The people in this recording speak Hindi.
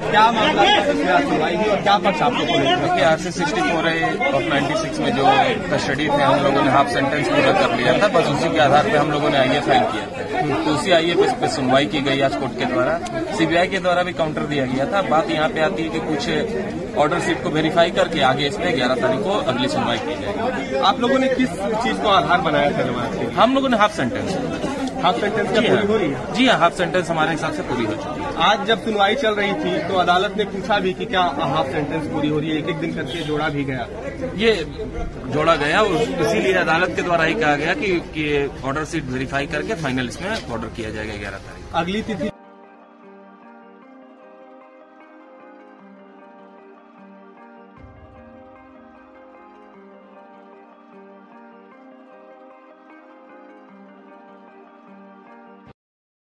क्या मामला सुनवाई हुई और क्या पक्ष आप लोगों ने? देखिए, RC64A ऑफ 96 में जो कस्टडी थे, हम लोगों ने हाफ सेंटेंस पूरा कर लिया था। बस उसी के आधार पे हम लोगों ने IA फाइल किया था। तो उसी IA पे सुनवाई की गई आज कोर्ट के द्वारा। CBI के द्वारा भी काउंटर दिया गया था। बात यहाँ पे आती है कि कुछ ऑर्डर शीट को वेरीफाई करके आगे इसमें 11 तारीख को अगली सुनवाई की जाएगी। आप लोगों ने किस चीज को आधार बनाया था जमानत के? हम लोगों ने हाफ सेंटेंस क्या पूरी हो रही है? जी हाँ, हाफ सेंटेंस हमारे हिसाब से पूरी हो चुकी है। आज जब सुनवाई चल रही थी तो अदालत ने पूछा भी कि क्या हाफ सेंटेंस पूरी हो रही है? एक एक दिन करके जोड़ा भी गया, ये जोड़ा गया और इसीलिए अदालत के द्वारा ही कहा गया कि ऑर्डर शीट वेरीफाई करके फाइनल इसमें ऑर्डर किया जाएगा 11 तारीख। अगली तिथि